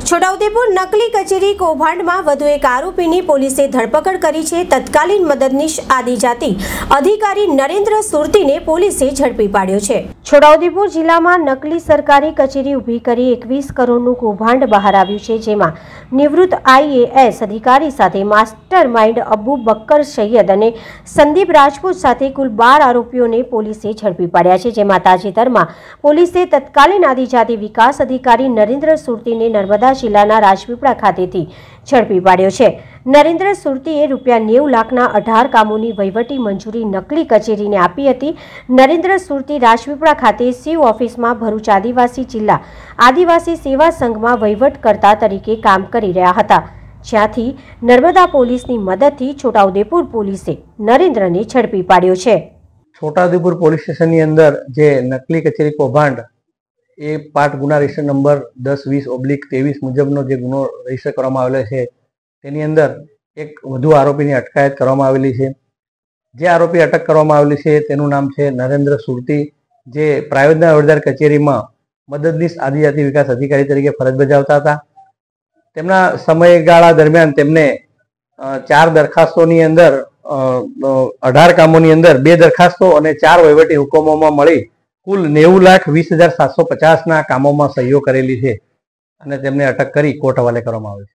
છોટાઉદેપુર નકલી કચેરી કૌભાંડમાં વધુ એક આરોપીની પોલીસે ધરપકડ કરી છે। તત્કાલીન મદદનીશ આદિજાતિ અધિકારી નરેન્દ્ર સુરતીને પોલીસે ઝડપી પાડ્યો છે। છોટાઉદેપુર જિલ્લામાં નકલી સરકારી કચેરી ઊભી કરી 21 કરોડનું કૌભાંડ બહાર આવ્યું છે, જેમાં નિવૃત્ત IAS અધિકારી સાથે માસ્ટર માઇન્ડ અબુ બક્કર સૈયદ અને સંદીપ રાજપૂત સાથે કુલ 12 આરોપીઓને પોલીસે ઝડપી પાડ્યા છે, જેમાં તાજેતરમાં પોલીસે તત્કાલીન આદિજાતિ વિકાસ અધિકારી નરેન્દ્ર સુરતીને નર્મદા જિલ્લાના રાજપીપળા ખાતેથી ઝડપી પાડ્યો છે। નરેન્દ્ર સુરતીએ ₹90 લાખના 18 કામોની વહીવટી મંજૂરી નકલી કચેરીને આપી હતી। નરેન્દ્ર સુરતી રાજપીપળા ખાતે સીવ ઓફિસમાં ભરૂચ આદિવાસી જિલ્લા આદિવાસી સેવા સંઘમાં વહીવટકર્તા તરીકે કામ કરી રહ્યા હતા, જ્યાંથી નર્મદા પોલીસની મદદથી છોટાઉદેપુર પોલીસે નરેન્દ્રને ઝડપી પાડ્યો છે। છોટાઉદેપુર પોલીસ સ્ટેશનની અંદર જે નકલી કચેરી કૌભાંડ એ પાર્ટ ગુના રજિસ્ટર નંબર 10-20/23 મુજબનો જે ગુનો રજીસ્ટર કરવામાં આવેલો છે, તેની અંદર એક વધુ આરોપીની અટકાયત કરવામાં આવેલી છે। જે આરોપી અટક કરવામાં આવેલી છે તેનું નામ છે નરેન્દ્ર સુરતી, જે પ્રાયોજના હવાલદાર કચેરીમાં મદદનીશ આદિજાતિ વિકાસ અધિકારી તરીકે ફરજ બજાવતા હતા। તેમના સમયગાળા દરમિયાન તેમને 4 દરખાસ્તોની અંદર 18 કામોની અંદર 2 દરખાસ્તો અને 4 વહીવટી હુકમોમાં મળી કુલ 90,20,750ના કામોમાં સહીઓ કરેલી છે અને તેમને અટક કરી કોર્ટ હવાલે કરવામાં આવે છે।